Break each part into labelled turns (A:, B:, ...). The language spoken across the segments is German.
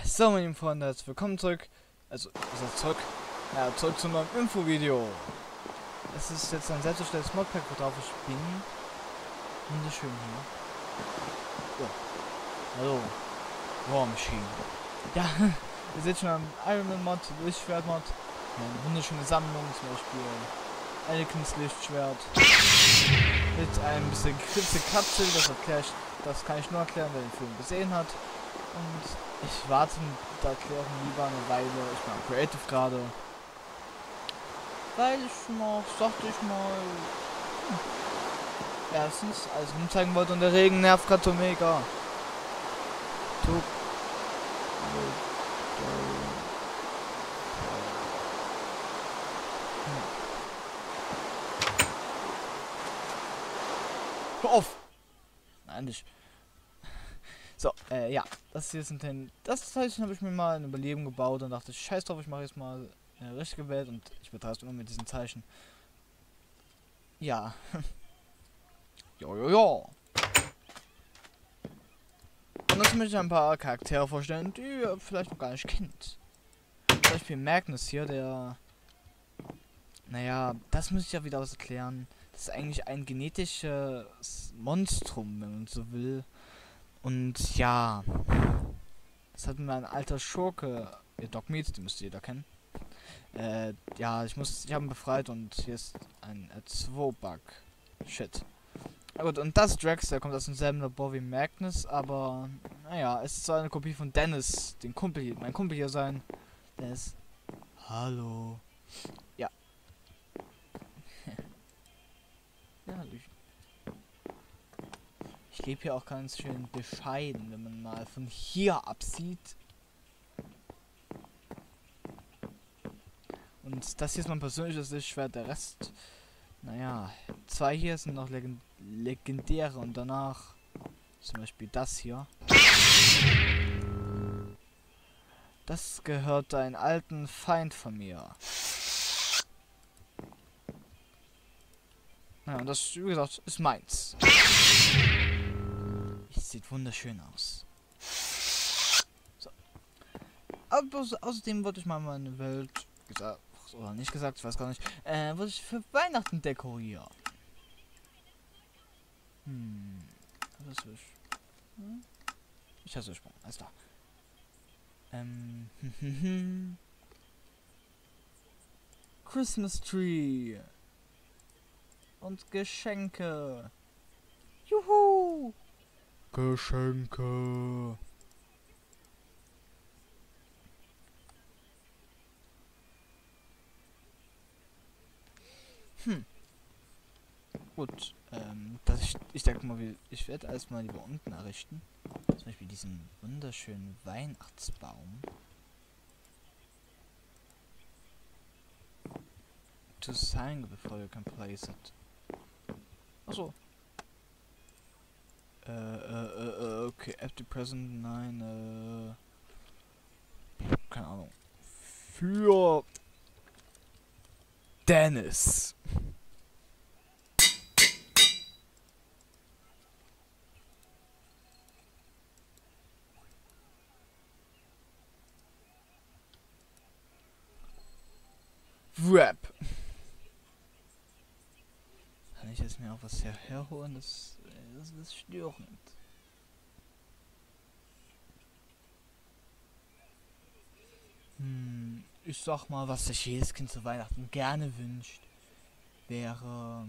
A: So, meine lieben Freunde, herzlich willkommen zurück. Zurück zu einem Infovideo. Es ist jetzt ein selbstgestelltes Modpack, worauf ich bin. Wunderschön hier. Ja. Hallo. War Machine. Ja, ihr seht schon am Iron Man Mod, Lichtschwert Mod. Eine wunderschöne Sammlung, zum Beispiel Anakin's Lichtschwert. Mit ein bisschen Kapsel, das kann ich nur erklären, wer den Film gesehen hat. Und ich warte mit der Erklärung lieber eine Weile. Ich bin Creative gerade. Weil ich noch, sagte ich mal, erstens alles rumzeigen wollte und der Regen nervt gerade mega. Hör auf! Nein, nicht. So, ja, das hier sind das Zeichen habe ich mir mal in Überleben gebaut und dachte, scheiß drauf, ich mache jetzt mal eine richtige Welt und ich betreibe es immer mit diesen Zeichen. Ja. Jo. Und jetzt möchte ich ein paar Charaktere vorstellen, die ihr vielleicht noch gar nicht kennt. Zum Beispiel Magnus hier, der... Naja, das muss ich ja wieder was erklären. Das ist eigentlich ein genetisches Monstrum, wenn man so will. Und ja, das hat mir ein alter Schurke, Dog Meat, den müsst ihr jeder kennen. Ja, ich habe ihn befreit und hier ist ein R2-Bug. Shit. Na gut, und das Drax, der kommt aus demselben Labor wie Magnus, aber naja, es soll eine Kopie von Dennis, mein Kumpel hier sein. Dennis. Hallo. Ja. Ja, Hallöchen. Ich lebe hier auch ganz schön bescheiden, wenn man mal von hier absieht. Und das hier ist mein persönliches Lichtschwert, der Rest, naja, 2 hier sind noch legendäre und danach zum Beispiel das hier. Das gehört einem alten Feind von mir. Ja, und das, wie gesagt, ist meins. Sieht wunderschön aus. So. Aber außerdem wollte ich mal meine Welt gesagt, oder nicht gesagt, ich weiß gar nicht, wollte ich für Weihnachten dekorieren. Was will ich? Ich hasse Sprung, alles klar. Christmas Tree. Und Geschenke. Juhu! Geschenke. Gut, ich denke mal, ich werde erstmal lieber unten errichten. Zum Beispiel diesen wunderschönen Weihnachtsbaum. To sign before you can place it. Achso. Okay, after present, nein, keine Ahnung. Für Dennis. Rap. Kann ich jetzt mir auch was herholen? Das ist störend. Ich sag mal, was sich jedes Kind zu Weihnachten gerne wünscht, wäre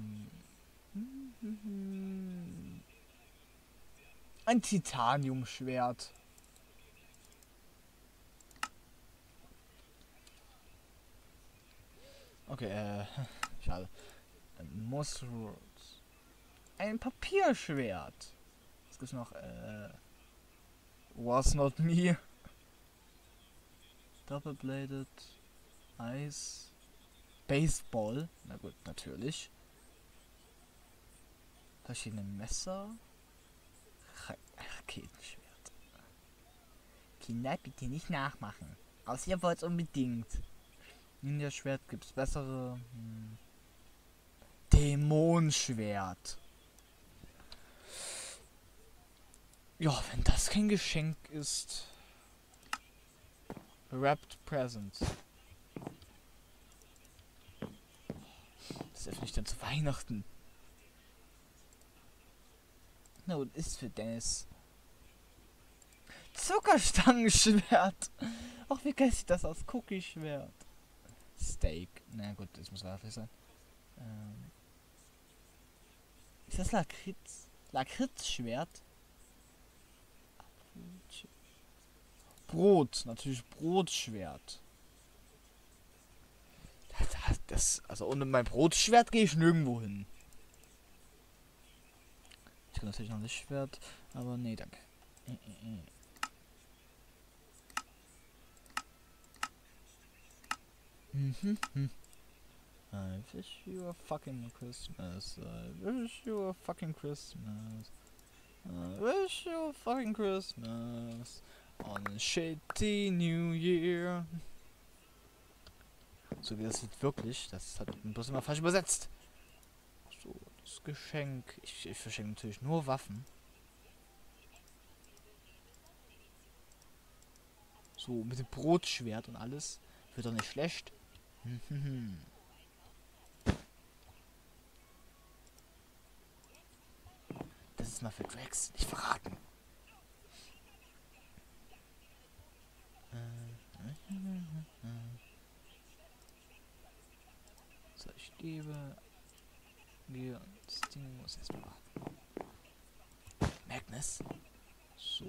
A: ein Titaniumschwert. Okay, schade. Mossroots. Ein Papierschwert. Was gibt's noch? Was not me. Double-bladed. Eis. Baseball. Na gut, natürlich. Verschiedene Messer. Raketenschwert. Kinder, bitte nicht nachmachen. Außer ihr wollt es unbedingt. Ninja-Schwert gibt's bessere. Dämonenschwert. Ja, wenn das kein Geschenk ist. Wrapped Presents. Das öffne ich dann zu Weihnachten. Na, und ist für Dennis. Zuckerstangenschwert. Ach, wie geil sieht das aus? Cookie-Schwert. Steak. Na gut, das muss Waffe sein. Ist das Lakritz? Lakritzschwert? Brot. Natürlich Brotschwert. Also ohne mein Brotschwert gehe ich nirgendwo hin. Ich kann natürlich noch ein Lichtschwert, aber nee, danke. I wish you a fucking Christmas. I wish you a fucking Christmas. I wish you a fucking Christmas. On a shitty New Year. So wie das Lied wirklich. Das hat man bloß immer falsch übersetzt. So, das Geschenk. Ich verschenke natürlich nur Waffen. So, mit dem Brotschwert und alles. Wird doch nicht schlecht. Das ist mal für Drax. Nicht verraten. So, ich gebe mir und Sting muss erstmal warten. Magnus. So.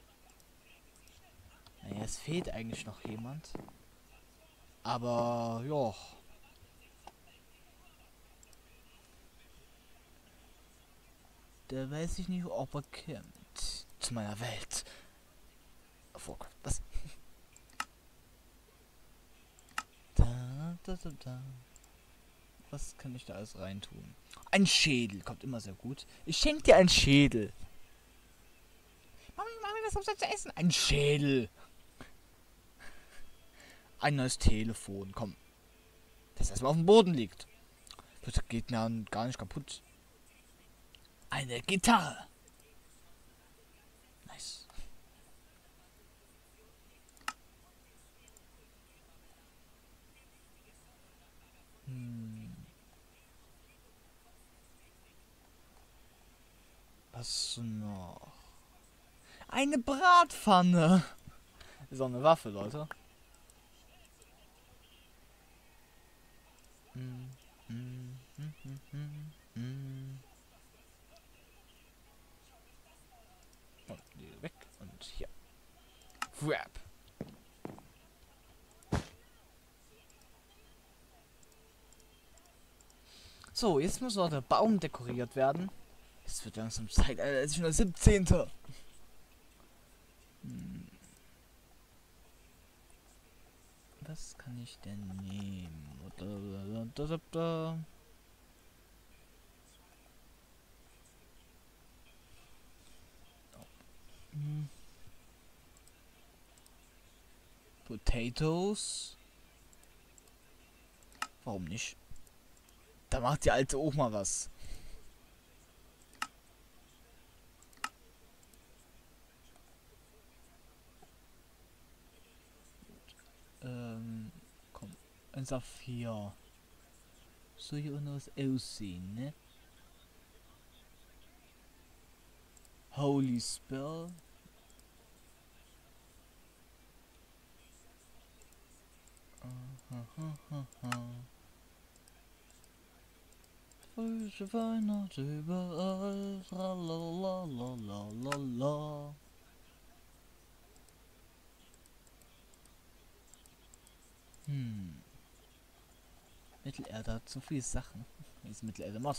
A: Naja, es fehlt eigentlich noch jemand. Aber, ja. Da weiß ich nicht, ob er kommt. Zu meiner Welt. Warcraft, was? Da. Was kann ich da alles reintun? Ein Schädel, kommt immer sehr gut. Ich schenke dir einen Schädel. Mami, was hast du zu essen? Ein Schädel. Ein neues Telefon, komm. Das erstmal auf dem Boden liegt. Das geht mir gar nicht kaputt. Eine Gitarre. Nice. Was noch? Eine Bratpfanne. Ist auch eine Waffe, Leute. Und die weg und hier. Wrap. So, jetzt muss noch der Baum dekoriert werden. Es wird langsam Zeit, Alter. Es ist schon der 17. Was kann ich denn nehmen? Potatoes. Warum nicht? Da macht die alte auch mal was. Komm. Ein Saphir. Soll hier noch was aussehen, ne? Holy Spell. Frische Weihnacht überall. Tralalalala. Mittelerde hat so viele Sachen. Ist Mittelerde Mod.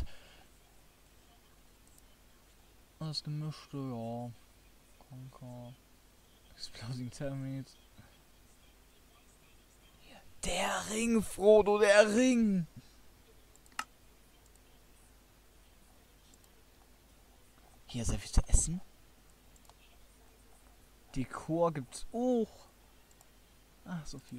A: Das gemischte, ja. Conker. Exploding Termite. Der Ring, Frodo, der Ring! Hier sehr viel zu essen. Dekor gibt's auch. Ach, so viel.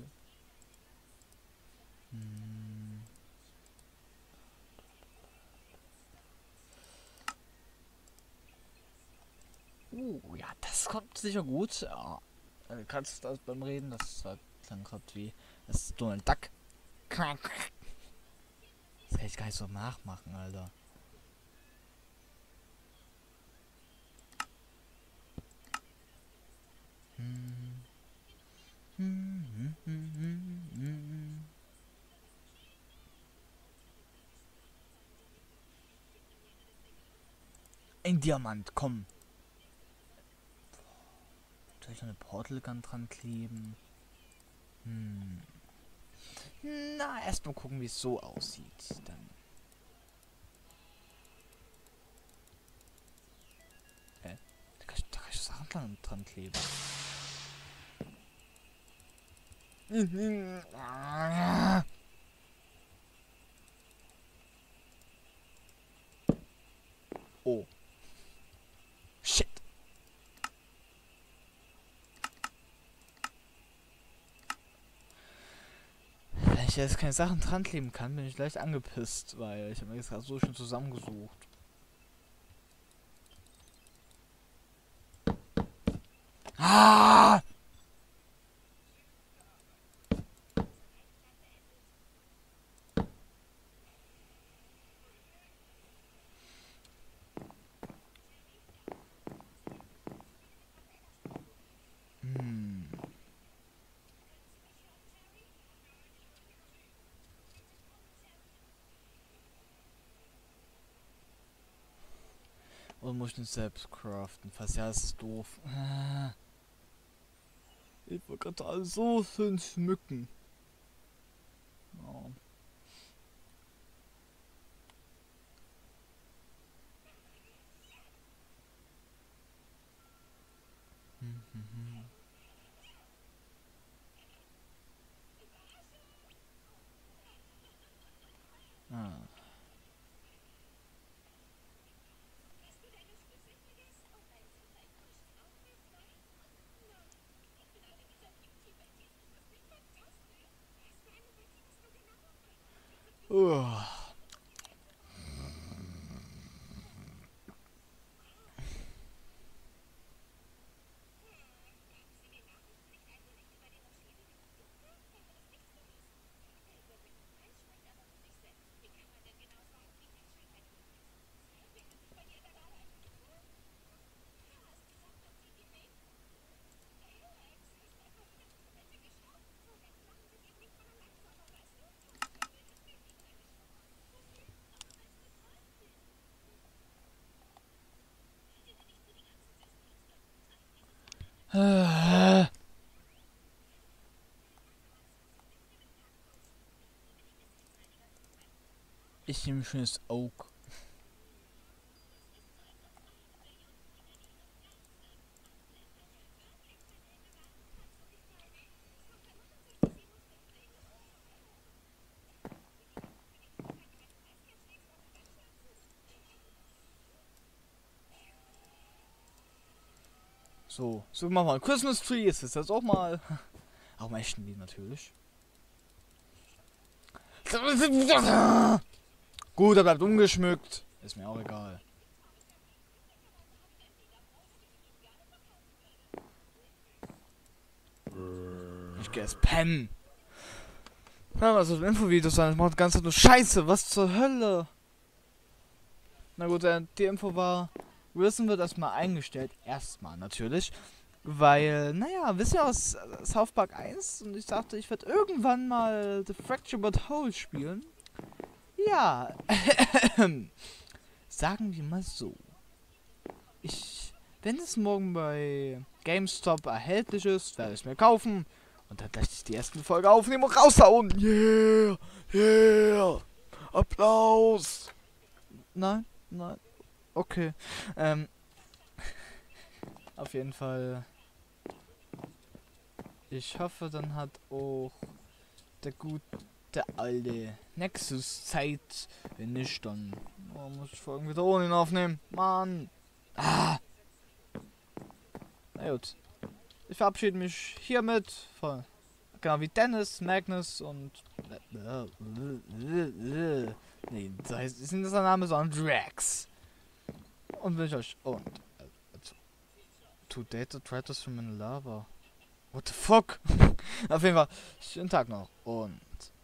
A: Ja, das kommt sicher gut. Ja. Du kannst das beim Reden, das hat klang gerade wie das ist Donald Duck. Das kann ich gar nicht so nachmachen, Alter. Ein Diamant, komm. Soll ich noch eine Portal Gun dran kleben? Na, erstmal gucken, wie es so aussieht. Dann. Da kann ich Sachen dran kleben. Oh. Shit. Wenn ich jetzt keine Sachen dran kleben kann, bin ich leicht angepisst, weil ich habe mir jetzt gerade so schön zusammengesucht. Ah! Und muss ich den selbst craften? Fast ja, das ist doof. Ich wollte gerade alles so schön schmücken. Oh. Ah. Ich nehme ein schönes Oak. So machen wir ein Christmas Tree. Ist das jetzt auch mal. Auch mal echten Lied natürlich. Gut, er bleibt ungeschmückt. Ist mir auch egal. Ich geh jetzt pennen. Na, was soll Infovideos sein? Das macht die ganze Zeit nur Scheiße. Was zur Hölle? Na gut, die Info war. Risen wird erstmal eingestellt. Erstmal natürlich. Weil, naja, wisst ihr aus South Park 1? Und ich dachte, ich werde irgendwann mal The Fracture But Whole spielen. Ja. Sagen wir mal so. Wenn es morgen bei GameStop erhältlich ist, werde ich es mir kaufen. Und dann gleich die erste Folge aufnehmen und raushauen. Yeah! Yeah! Applaus! Nein? Nein. Okay. Auf jeden Fall. Ich hoffe, dann hat auch der gute alte Nexus Zeit. Wenn nicht, dann muss ich Folgen wieder ohne ihn aufnehmen. Mann. Ah. Na gut. Ich verabschiede mich hiermit von. Genau wie Dennis, Magnus und. Nee, das heißt, ist nicht der Name, sondern Drax. Und wünsche euch. Und. To date the traitors from in lava. What the fuck? Auf jeden Fall, schönen Tag noch und